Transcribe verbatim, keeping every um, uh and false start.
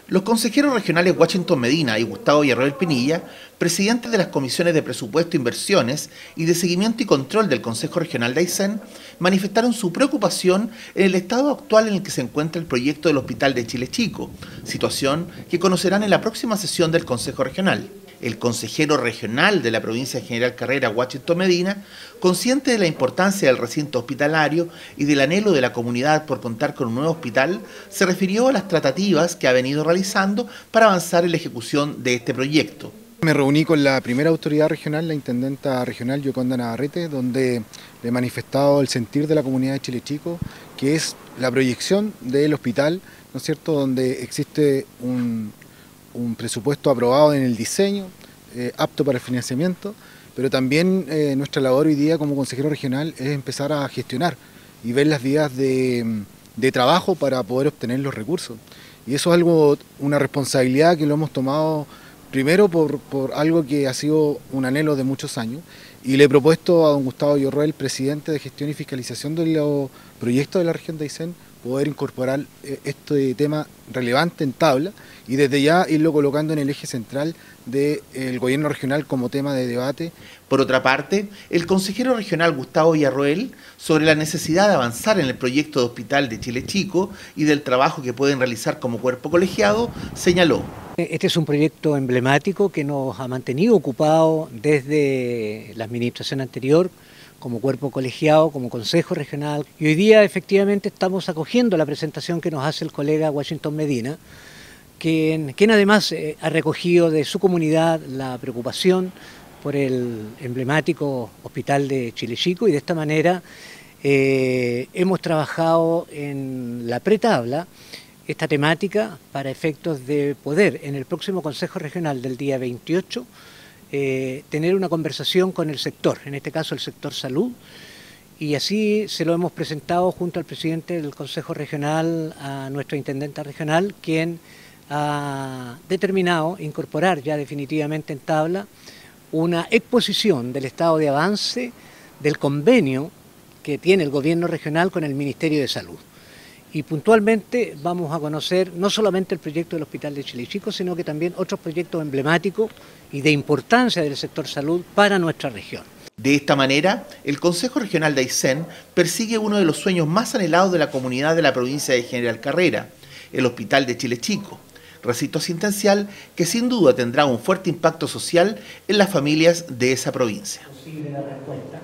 Los consejeros regionales Washington Medina y Gustavo Villarroel Pinilla, presidentes de las comisiones de presupuesto, inversiones y de seguimiento y control del Consejo Regional de Aysén, manifestaron su preocupación en el estado actual en el que se encuentra el proyecto del Hospital de Chile Chico, situación que conocerán en la próxima sesión del Consejo Regional. El consejero regional de la provincia de General Carrera, Washington Medina, consciente de la importancia del recinto hospitalario y del anhelo de la comunidad por contar con un nuevo hospital, se refirió a las tratativas que ha venido realizando para avanzar en la ejecución de este proyecto. Me reuní con la primera autoridad regional, la intendenta regional Yoconda Navarrete, donde le he manifestado el sentir de la comunidad de Chile Chico, que es la proyección del hospital, ¿no es cierto?, donde existe un, un presupuesto aprobado en el diseño, eh, apto para el financiamiento, pero también eh, nuestra labor hoy día como consejero regional es empezar a gestionar y ver las vías de, de trabajo para poder obtener los recursos. Y eso es algo, una responsabilidad que lo hemos tomado primero por, por algo que ha sido un anhelo de muchos años, y le he propuesto a don Gustavo Villarroel, presidente de gestión y fiscalización de los proyectos de la región de Aysén, poder incorporar este tema relevante en tabla y desde ya irlo colocando en el eje central del gobierno regional como tema de debate. Por otra parte, el consejero regional Gustavo Villarroel, sobre la necesidad de avanzar en el proyecto de Hospital de Chile Chico y del trabajo que pueden realizar como cuerpo colegiado, señaló: Este es un proyecto emblemático que nos ha mantenido ocupados desde la administración anterior, como cuerpo colegiado, como consejo regional, y hoy día efectivamente estamos acogiendo la presentación que nos hace el colega Washington Medina, quien, quien además eh, ha recogido de su comunidad la preocupación por el emblemático Hospital de Chile Chico, y de esta manera eh, hemos trabajado en la pretabla esta temática para efectos de poder en el próximo Consejo Regional del día veintiocho Eh, tener una conversación con el sector, en este caso el sector salud, y así se lo hemos presentado junto al presidente del Consejo Regional a nuestra intendenta regional, quien ha determinado incorporar ya definitivamente en tabla una exposición del estado de avance del convenio que tiene el gobierno regional con el Ministerio de Salud. Y puntualmente vamos a conocer no solamente el proyecto del Hospital de Chile Chico, sino que también otros proyectos emblemáticos y de importancia del sector salud para nuestra región. De esta manera, el Consejo Regional de Aysén persigue uno de los sueños más anhelados de la comunidad de la provincia de General Carrera, el Hospital de Chile Chico, recinto asistencial que sin duda tendrá un fuerte impacto social en las familias de esa provincia.